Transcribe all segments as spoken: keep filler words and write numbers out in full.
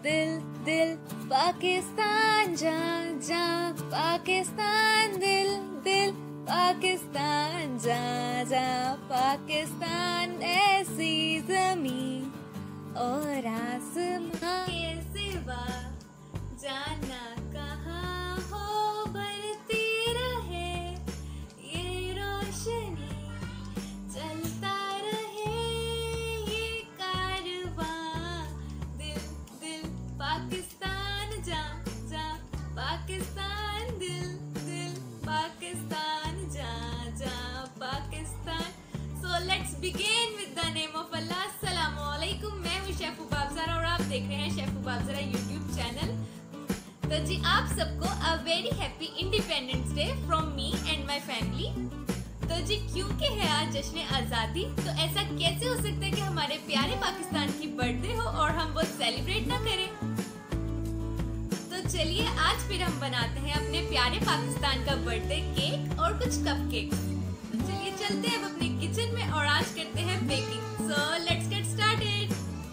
दिल दिल पाकिस्तान जा जा पाकिस्तान दिल दिल पाकिस्तान जा जा पाकिस्तान ऐसी जमीन और आसमां के सिवा जाना कहाँ हो बढ़ती रहे ये रोशनी चलता रहे ये कारवां दिल दिल पाकिस्तान जा जा पाकिस्तान दिल दिल पाकिस्तान जा जा Pakistan. So let's begin with the name of Allah. अस्सलामु अलैकुम। मैं हूँ शेफ उबाब ज़रा और आप देख रहे हैं शेफ उबाब ज़रा यूट्यूब चैनल। तो जी आप सबको a very happy Independence Day from me and my family. तो जी क्योंकि है आज जश्न आज़ादी, तो ऐसा कैसे हो सकता है कि हमारे प्यारे पाकिस्तान की बर्थडे हो और हम वो सेलिब्रेट ना करें। तो चलिए आज फिर हम बनाते हैं अपने प्यारे पाकिस्तान का बर्थडे केक और कुछ कपकेक्स। तो चलिए चलते हैं अब अपने किचन में और आज करते हैं baking. So let's get started.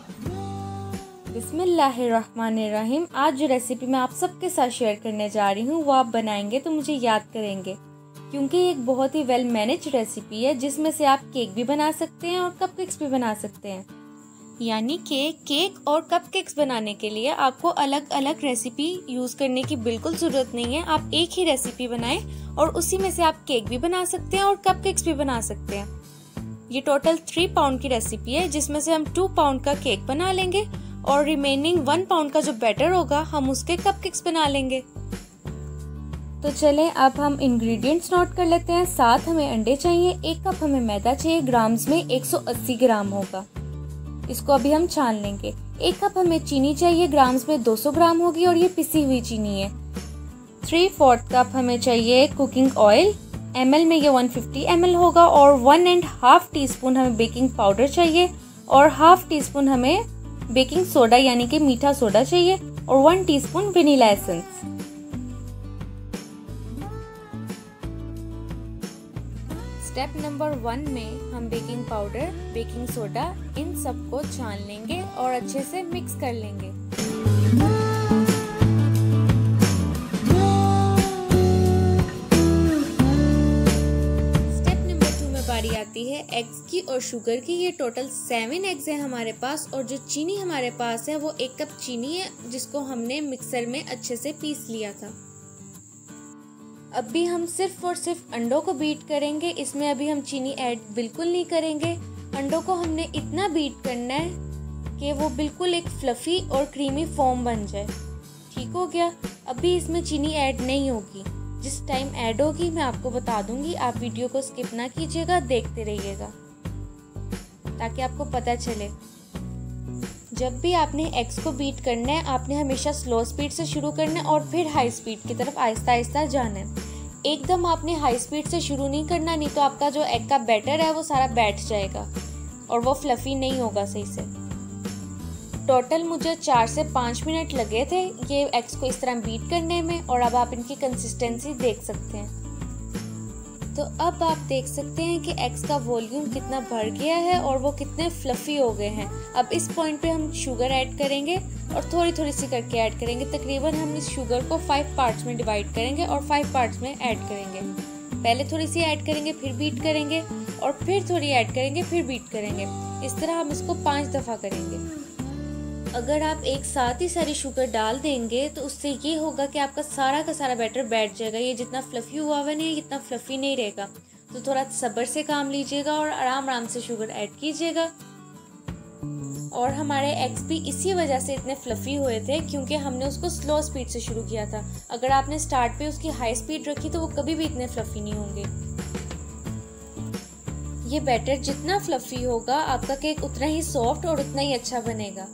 बिस्मिल्लाहिर्रहमानिर्रहीम। आज जो रेसिपी मैं आप सबके साथ शेयर करने जा रही हूँ वो आप बनाएंगे तो मुझे याद करेंगे, क्योंकि ये एक बहुत ही वेल मैनेज रेसिपी है जिसमें से आप केक भी बना सकते हैं और कपकेक्स भी बना सकते हैं। यानी कि केक और कपकेक्स बनाने के लिए आपको अलग अलग रेसिपी यूज़ करने की बिल्कुल ज़रूरत नहीं है। आप एक ही रेसिपी बनाएं और उसी में से आप केक भी बना सकते हैं और कपकेक्स भी बना सकते हैं। ये टोटल थ्री पाउंड की रेसिपी है जिसमें से हम टू पाउंड का केक बना लेंगे और रिमेनिंग वन पाउंड का जो बैटर होगा हम उसके कपकेक्स बना लेंगे। तो चलें अब हम इंग्रेडिएंट्स नोट कर लेते हैं। साथ हमें अंडे चाहिए, एक कप हमें मैदा चाहिए, ग्राम्स में एक सौ अस्सी ग्राम होगा, इसको अभी हम छान लेंगे। एक कप हमें चीनी चाहिए, ग्राम्स में दो सौ ग्राम होगी और ये पिसी हुई चीनी है। थ्री फोर्थ कप हमें चाहिए कुकिंग ऑयल, एम एल में ये वन फिफ्टी एम एल होगा, और one and half teaspoon हमें बेकिंग पाउडर चाहिए और हाफ टी स्पून हमें बेकिंग सोडा यानी कि मीठा सोडा चाहिए और one teaspoon vanilla essence. Step number one में हम बेकिंग पाउडर, बेकिंग सोडा इन सबको छान लेंगे और अच्छे से मिक्स कर लेंगे। बारी आती है एग्स की और शुगर की। ये टोटल सेवन एग्स हैं हमारे पास और जो चीनी हमारे पास है वो एक कप चीनी है जिसको हमने मिक्सर में अच्छे से पीस लिया था। अभी हम सिर्फ और सिर्फ अंडों को बीट करेंगे, इसमें अभी हम चीनी ऐड बिल्कुल नहीं करेंगे। अंडों को हमने इतना बीट करना है कि वो बिल्कुल एक फ्लफी और क्रीमी फॉर्म बन जाए। ठीक हो गया। अभी इसमें चीनी ऐड नहीं होगी, जिस टाइम ऐड होगी मैं आपको बता दूंगी। आप वीडियो को स्किप ना कीजिएगा, देखते रहिएगा ताकि आपको पता चले। जब भी आपने एग्स को बीट करना है आपने हमेशा स्लो स्पीड से शुरू करना है और फिर हाई स्पीड की तरफ आहिस्ता आहिस्ता जाना है। एकदम आपने हाई स्पीड से शुरू नहीं करना, नहीं तो आपका जो एग का बैटर है वो सारा बैठ जाएगा और वो फ्लफी नहीं होगा सही से। टोटल मुझे चार से पाँच मिनट लगे थे ये एग्स को इस तरह बीट करने में और अब आप इनकी कंसिस्टेंसी देख सकते हैं। तो अब आप देख सकते हैं कि एग्स का वॉल्यूम कितना बढ़ गया है और वो कितने फ्लफी हो गए हैं। अब इस पॉइंट पे हम शुगर ऐड करेंगे और थोड़ी थोड़ी सी करके ऐड करेंगे। तकरीबन हम इस शुगर को फाइव पार्ट्स में डिवाइड करेंगे और फाइव पार्ट्स में ऐड करेंगे। पहले थोड़ी सी ऐड करेंगे, फिर बीट करेंगे और फिर थोड़ी ऐड करेंगे, फिर बीट करेंगे। इस तरह हम इसको पाँच दफ़ा करेंगे। अगर आप एक साथ ही सारी शुगर डाल देंगे तो उससे ये होगा कि आपका सारा का सारा बैटर बैठ जाएगा। ये जितना फ्लफ़ी हुआ हुआ नहीं, इतना फ्लफ़ी नहीं रहेगा। तो थोड़ा सब्र से काम लीजिएगा और आराम आराम से शुगर ऐड कीजिएगा। और हमारे एग्स भी इसी वजह से इतने फ्लफ़ी हुए थे क्योंकि हमने उसको स्लो स्पीड से शुरू किया था। अगर आपने स्टार्ट पे उसकी हाई स्पीड रखी तो वो कभी भी इतने फ्लफ़ी नहीं होंगे। ये बैटर जितना फ्लफ़ी होगा आपका केक उतना ही सॉफ्ट और उतना ही अच्छा बनेगा।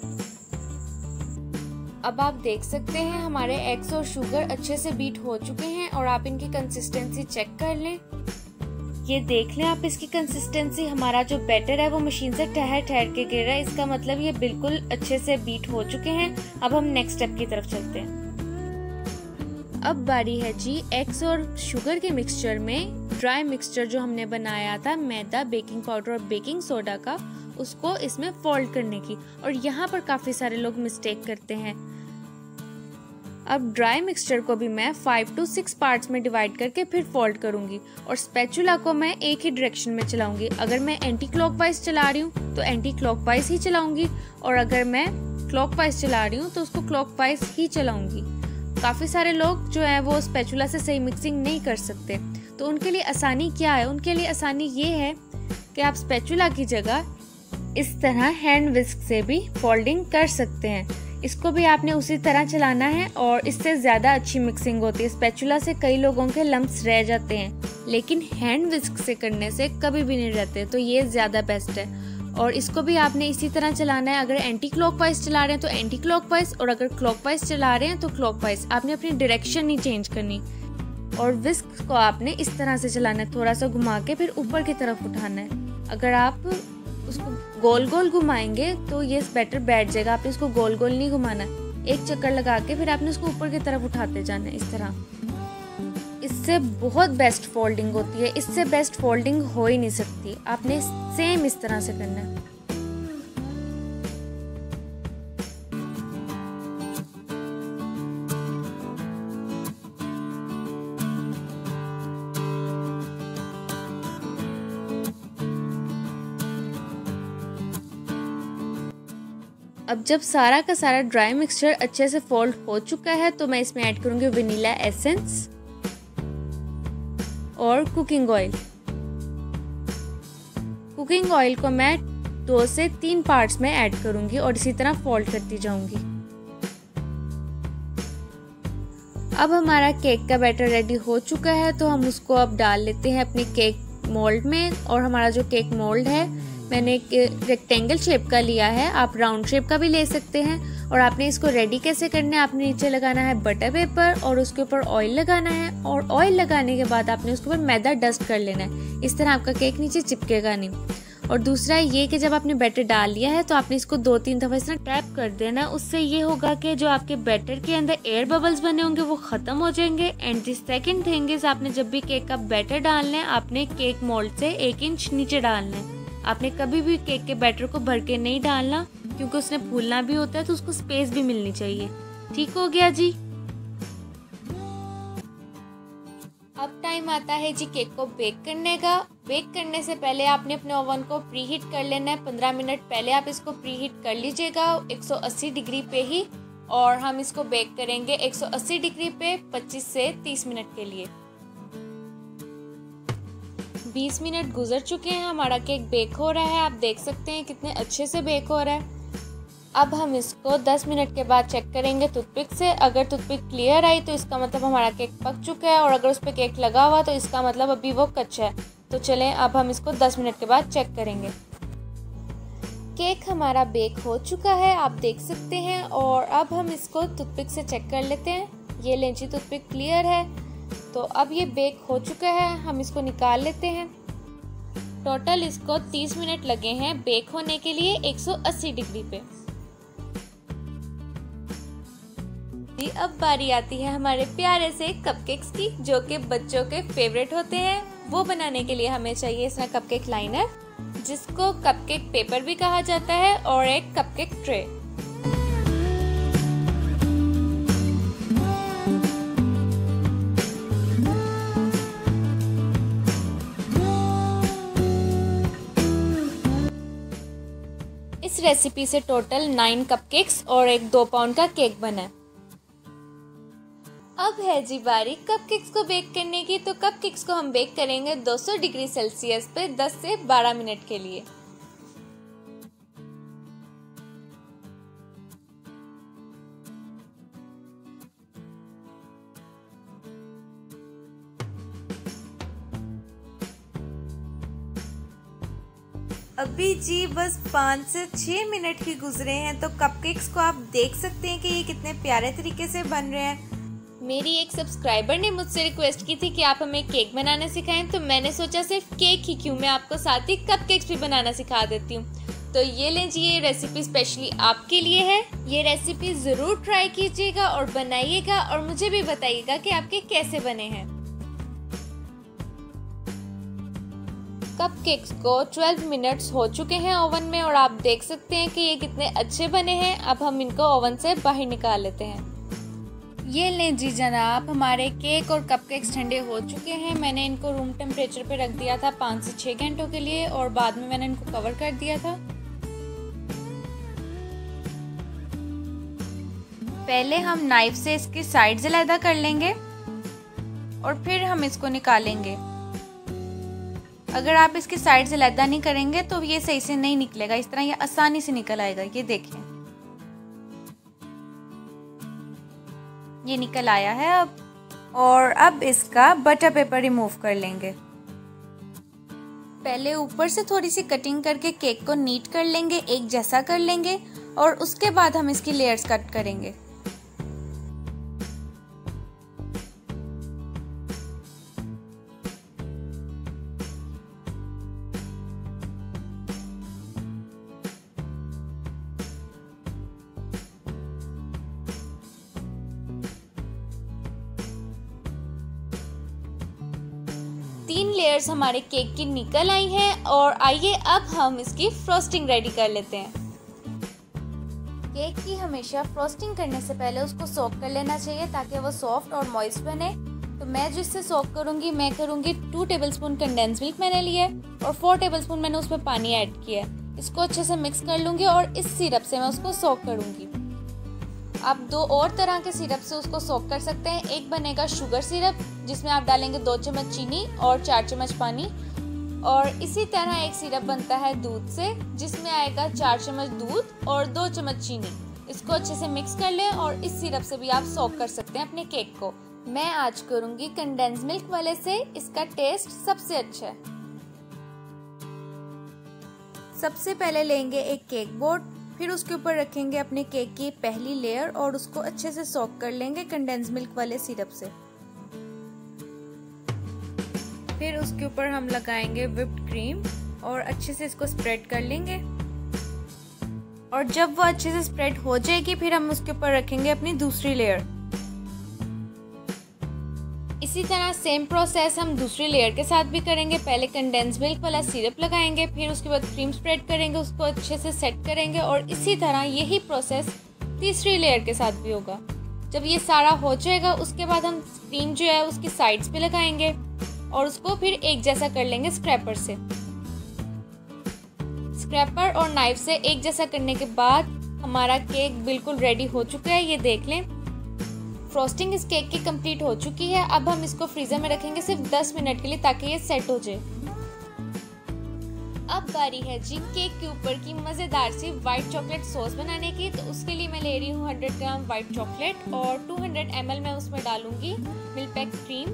अब आप देख सकते हैं हमारे एग्स और शुगर अच्छे से बीट हो चुके हैं और आप इनकी कंसिस्टेंसी चेक कर लें। ये देख लें आप इसकी कंसिस्टेंसी। हमारा जो बैटर है वो मशीन से ठहर ठहर के गिर रहा है, इसका मतलब ये बिल्कुल अच्छे से बीट हो चुके हैं। अब हम नेक्स्ट स्टेप की तरफ चलते हैं। अब बारी है जी एग्स और शुगर के मिक्सचर में ड्राई मिक्सचर जो हमने बनाया था मैदा, बेकिंग पाउडर और बेकिंग सोडा का, उसको इसमें फोल्ड करने की, और यहाँ पर काफ़ी सारे लोग मिस्टेक करते हैं। अब ड्राई मिक्सचर को भी मैं फाइव टू सिक्स पार्ट्स में डिवाइड करके फिर फोल्ड करूंगी, और स्पैचुला को मैं एक ही डायरेक्शन में चलाऊंगी। अगर मैं एंटी क्लॉकवाइज चला रही हूँ तो एंटी क्लॉकवाइज ही चलाऊंगी, और अगर मैं क्लॉकवाइज चला रही हूँ तो उसको क्लॉकवाइज ही चलाऊंगी। काफ़ी सारे लोग जो है वो स्पैचुला से सही मिक्सिंग नहीं कर सकते, तो उनके लिए आसानी क्या है? उनके लिए आसानी ये है कि आप स्पैचुला की जगह इस तरह हैंड विस्क से भी फोल्डिंग कर सकते हैं। इसको भी आपने उसी तरह चलाना है और इससे ज़्यादा अच्छी मिक्सिंग होती है। स्पैचुला से कई लोगों के लम्प्स रह जाते हैं, लेकिन हैंड विस्क से करने से कभी भी नहीं रहते, तो ये ज़्यादा बेस्ट है। और इसको भी आपने इसी तरह चलाना है। अगर एंटी क्लॉकवाइज चला रहे हैं तो एंटी क्लॉकवाइज, और अगर क्लॉकवाइज चला रहे हैं तो क्लॉकवाइज। आपने अपनी डायरेक्शन नहीं चेंज करनी। और विस्क को आपने इस तरह से चलाना है, थोड़ा सा घुमा के फिर ऊपर की तरफ उठाना है। अगर आप उसको गोल गोल घुमाएंगे तो ये बैटर बैठ जाएगा। आपने इसको गोल गोल नहीं घुमाना, एक चक्कर लगा के फिर आपने उसको ऊपर की तरफ उठाते जाना है इस तरह। इससे बहुत बेस्ट फोल्डिंग होती है, इससे बेस्ट फोल्डिंग हो ही नहीं सकती। आपने सेम इस तरह से करना है। अब जब सारा का सारा ड्राई मिक्सचर अच्छे से फोल्ड हो चुका है तो मैं इसमें ऐड करूंगी वनीला एसेंस और कुकिंग ऑयल। कुकिंग ऑयल को मैं दो से तीन पार्ट्स में ऐड करूंगी और इसी तरह फोल्ड करती जाऊंगी। अब हमारा केक का बैटर रेडी हो चुका है, तो हम उसको अब डाल लेते हैं अपने केक मोल्ड में। और हमारा जो केक मोल्ड है मैंने एक रेक्टेंगल शेप का लिया है, आप राउंड शेप का भी ले सकते हैं। और आपने इसको रेडी कैसे करना है? आपने नीचे लगाना है बटर पेपर और उसके ऊपर ऑयल लगाना है, और ऑयल लगाने के बाद आपने उसके ऊपर मैदा डस्ट कर लेना है। इस तरह आपका केक नीचे चिपकेगा नहीं। और दूसरा ये कि जब आपने बैटर डाल लिया है तो आपने इसको दो तीन दफ़ा इस तरह टैप कर देना। उससे ये होगा कि जो आपके बैटर के अंदर एयर बबल्स बने होंगे वो ख़त्म हो जाएंगे। And the second thing is, आपने जब भी केक का बैटर डालना है आपने केक मोल्ड से एक इंच नीचे डालना है। आपने कभी भी केक के बैटर को भर के नहीं डालना, क्योंकि उसने फूलना भी होता है, तो उसको स्पेस भी मिलनी चाहिए। ठीक हो गया जी। अब टाइम आता है जी केक को बेक करने का। बेक करने से पहले आपने अपने ओवन को प्री हीट कर लेना है। पंद्रह मिनट पहले आप इसको प्री हीट कर लीजिएगा एक सौ अस्सी डिग्री पे ही, और हम इसको बेक करेंगे एक सौ अस्सी डिग्री पे पच्चीस से तीस मिनट के लिए। बीस मिनट गुजर चुके हैं, हमारा केक बेक हो रहा है। आप देख सकते हैं कितने अच्छे से बेक हो रहा है। अब हम इसको दस मिनट के बाद चेक करेंगे टूथपिक से। अगर टूथपिक क्लियर आई तो इसका मतलब हमारा केक पक चुका है, और अगर उस पर केक लगा हुआ तो इसका मतलब अभी वो कच्चा है। तो चलें अब हम इसको दस मिनट के बाद चेक करेंगे। केक हमारा बेक हो चुका है, आप देख सकते हैं। और अब हम इसको टूथपिक से चेक कर लेते हैं। ये लेंची टूथपिक क्लियर है, तो अब ये बेक हो चुका है। हम इसको निकाल लेते हैं। टोटल इसको तीस मिनट लगे हैं बेक होने के लिए एक सौ अस्सी डिग्री पे। अब बारी आती है हमारे प्यारे से कपकेक्स की, जो कि बच्चों के फेवरेट होते हैं। वो बनाने के लिए हमें चाहिए इस तरह कपकेक लाइनर, जिसको कपकेक पेपर भी कहा जाता है, और एक कपकेक ट्रे। इस रेसिपी से टोटल नाइन कपकेक्स और एक दो पाउंड का केक बना है। अब है जी बारी कपकेक्स को बेक करने की। तो कपकेक्स को हम बेक करेंगे दो सौ डिग्री सेल्सियस पे दस से बारह मिनट के लिए। अभी जी बस पाँच से छः मिनट ही गुजरे हैं, तो कपकेक्स को आप देख सकते हैं कि ये कितने प्यारे तरीके से बन रहे हैं। मेरी एक सब्सक्राइबर ने मुझसे रिक्वेस्ट की थी कि आप हमें केक बनाना सिखाएं, तो मैंने सोचा सिर्फ केक ही क्यों, मैं आपको साथ ही कपकेक्स भी बनाना सिखा देती हूँ। तो ये लें जी, ये रेसिपी स्पेशली आपके लिए है। ये रेसिपी ज़रूर ट्राई कीजिएगा और बनाइएगा, और मुझे भी बताइएगा कि आपके कैसे बने हैं। कपकेक्स को ट्वेल्व मिनट्स हो चुके हैं ओवन में और आप देख सकते हैं कि ये कितने अच्छे बने हैं। अब हम इनको ओवन से बाहर निकाल लेते हैं। ये लें जी जनाब, हमारे केक और कपकेक्स ठंडे हो चुके हैं। मैंने इनको रूम टेम्परेचर पे रख दिया था पाँच से छः घंटों के लिए और बाद में मैंने इनको कवर कर दिया था। पहले हम नाइफ से इसकी साइड्स अलग कर लेंगे और फिर हम इसको निकालेंगे। अगर आप इसकी साइड्स अलग नहीं करेंगे तो ये सही से नहीं निकलेगा। इस तरह ये आसानी से निकल आएगा। ये देखें, ये निकल आया है अब। और अब इसका बटर पेपर रिमूव कर लेंगे। पहले ऊपर से थोड़ी सी कटिंग करके केक को नीट कर लेंगे, एक जैसा कर लेंगे और उसके बाद हम इसकी लेयर्स कट करेंगे। तीन लेयर्स हमारे केक की निकल आई हैं और आइए अब हम इसकी फ्रोस्टिंग रेडी कर लेते हैं। केक की हमेशा फ्रोस्टिंग करने से पहले उसको सोक कर लेना चाहिए ताकि वो सॉफ्ट और मॉइस्ट बने। तो मैं जिससे सोक करूंगी मैं करूंगी टू टेबलस्पून कंडेंस मिल्क मैंने लिया है और फोर टेबलस्पून मैंने उसमें पानी ऐड किया है। इसको अच्छे से मिक्स कर लूंगी और इस सिरप से मैं उसको सोक करूंगी। आप दो और तरह के सिरप से उसको सोक कर सकते हैं। एक बनेगा शुगर सिरप जिसमें आप डालेंगे दो चम्मच चीनी और चार चम्मच पानी, और इसी तरह एक सिरप बनता है दूध से जिसमें आएगा चार चम्मच दूध और दो चम्मच चीनी। इसको अच्छे से मिक्स कर लें और इस सिरप से भी आप सोक कर सकते हैं अपने केक को। मैं आज करूंगी कंडेंस मिल्क वाले से, इसका टेस्ट सबसे अच्छा है। सबसे पहले लेंगे एक केक बोर्ड, फिर उसके ऊपर रखेंगे अपने केक की पहली लेयर और उसको अच्छे से सोक कर लेंगे कंडेंस मिल्क वाले सिरप से। फिर उसके ऊपर हम लगाएंगे व्हिप्ड क्रीम और अच्छे से इसको स्प्रेड कर लेंगे। और जब वो अच्छे से स्प्रेड हो जाएगी फिर हम उसके ऊपर रखेंगे अपनी दूसरी लेयर। इसी तरह सेम प्रोसेस हम दूसरी लेयर के साथ भी करेंगे। पहले कंडेंस मिल्क वाला सिरप लगाएंगे, फिर उसके बाद क्रीम स्प्रेड करेंगे, उसको अच्छे से सेट करेंगे और इसी तरह यही प्रोसेस तीसरी लेयर के साथ भी होगा। जब ये सारा हो जाएगा उसके बाद हम क्रीम जो है उसकी साइड्स पे लगाएंगे और उसको फिर एक जैसा कर लेंगे स्क्रैपर से। स्क्रैपर और नाइफ से एक जैसा करने के बाद हमारा केक बिल्कुल रेडी हो चुका है। ये देख लें, फ्रोस्टिंग इस केक की कंप्लीट हो चुकी है। अब हम इसको फ्रीजर में रखेंगे सिर्फ दस मिनट के लिए ताकि ये सेट हो जाए। अब बारी है जी केक के ऊपर की मज़ेदार सी वाइट चॉकलेट सॉस बनाने की। तो उसके लिए मैं ले रही हूँ हंड्रेड ग्राम वाइट चॉकलेट और टू हंड्रेड एम एल मैं उसमें डालूंगी milk pack cream.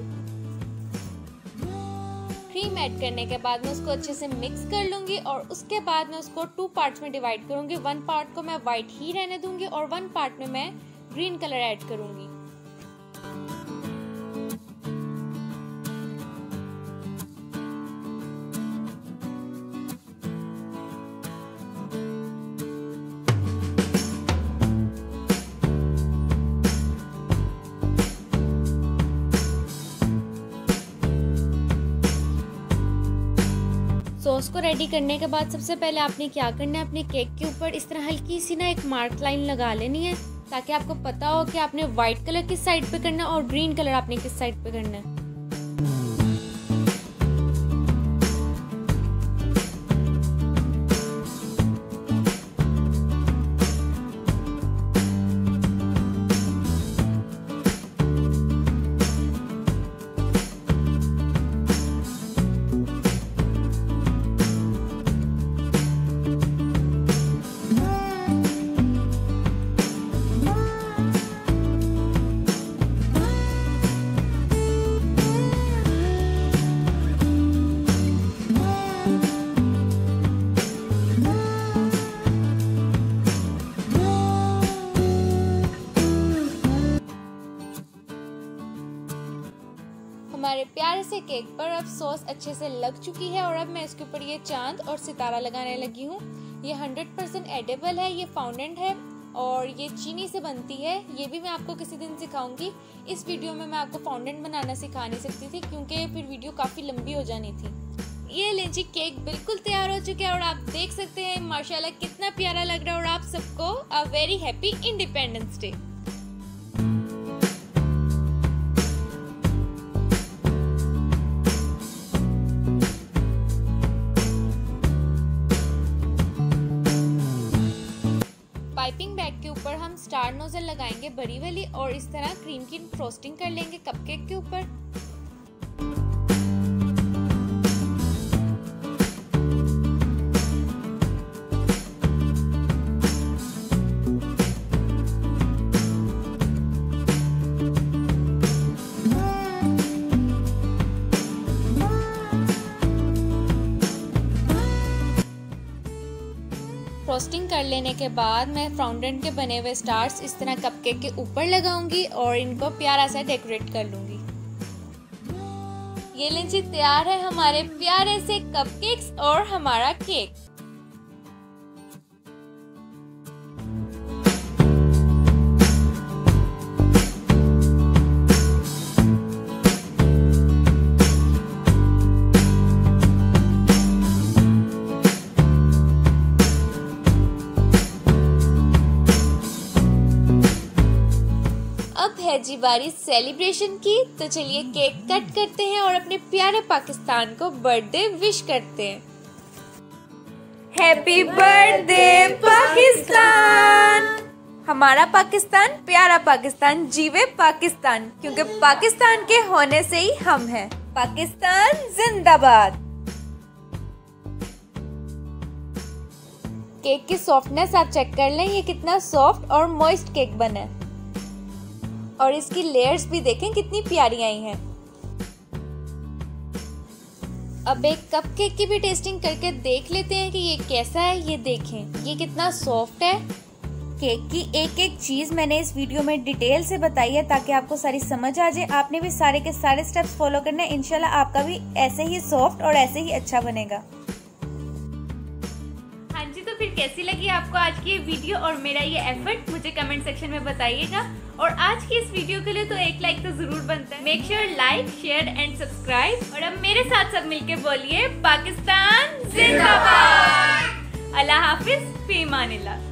Cream add करने के बाद मैं उसको अच्छे से मिक्स कर लूंगी और उसके बाद मैं उसको टू पार्ट्स में डिवाइड करूंगी। वन पार्ट को मैं वाइट ही रहने दूंगी और वन पार्ट में मैं ग्रीन कलर ऐड करूंगी। सॉस को रेडी करने के बाद सबसे पहले आपने क्या करना है, अपने केक के ऊपर इस तरह हल्की सी ना एक मार्क लाइन लगा लेनी है ताकि आपको पता हो कि आपने व्हाइट कलर किस साइड पे करना है और ग्रीन कलर आपने किस साइड पे करना है। हमारे प्यारे से केक पर अब सॉस अच्छे से लग चुकी है और अब मैं इसके ऊपर ये चांद और सितारा लगाने लगी हूँ। ये हंड्रेड परसेंट एडिबल है, ये फाउंडेंट है और ये चीनी से बनती है। ये भी मैं आपको किसी दिन सिखाऊंगी। इस वीडियो में मैं आपको फाउंडेंट बनाना सिखा नहीं सकती थी क्योंकि फिर वीडियो काफ़ी लंबी हो जानी थी। ये लीची केक बिल्कुल तैयार हो चुका है और आप देख सकते हैं माशाल्लाह कितना प्यारा लग रहा है। और आप सबको a very happy Independence Day. Piping bag के ऊपर हम स्टार नोजल लगाएंगे बड़ी वाली और इस तरह क्रीम की फ्रोस्टिंग कर लेंगे कपकेक के ऊपर। फ्रोस्टिंग कर लेने के बाद मैं फाउंटेन के बने हुए स्टार्स इस तरह कपकेक के ऊपर लगाऊंगी और इनको प्यारा सा डेकोरेट कर लूंगी। ये लीजिए तैयार है हमारे प्यारे से कपकेक्स और हमारा केक। है जी बारी सेलिब्रेशन की, तो चलिए केक कट करते हैं और अपने प्यारे पाकिस्तान को बर्थडे विश करते हैं। Happy birthday Pakistan. हमारा पाकिस्तान, प्यारा पाकिस्तान, जीवे पाकिस्तान, क्योंकि पाकिस्तान के होने से ही हम हैं। पाकिस्तान जिंदाबाद। केक की सॉफ्टनेस आप चेक कर लें, ये कितना सॉफ्ट और मॉइस्ट केक बना है और इसकी लेयर्स भी देखें कितनी प्यारी आई हैं। अब एक कपकेक की भी टेस्टिंग करके देख लेते हैं कि ये कैसा है। ये देखें ये कितना सॉफ्ट है। केक की एक एक चीज मैंने इस वीडियो में डिटेल से बताई है ताकि आपको सारी समझ आ जाए। आपने भी सारे के सारे स्टेप्स फॉलो करने हैं, इंशाल्लाह आपका भी ऐसे ही सॉफ्ट और ऐसे ही अच्छा बनेगा। हाँ जी, तो फिर कैसी लगी आपको आज की ये वीडियो और मेरा ये एफर्ट, मुझे कमेंट सेक्शन में बताइएगा। और आज की इस वीडियो के लिए तो एक लाइक तो जरूर बनता है। Make sure like, share and subscribe. और अब मेरे साथ सब मिलके बोलिए पाकिस्तान जिंदाबाद। अल्लाह हाफिज, फी अमानिल्लाह।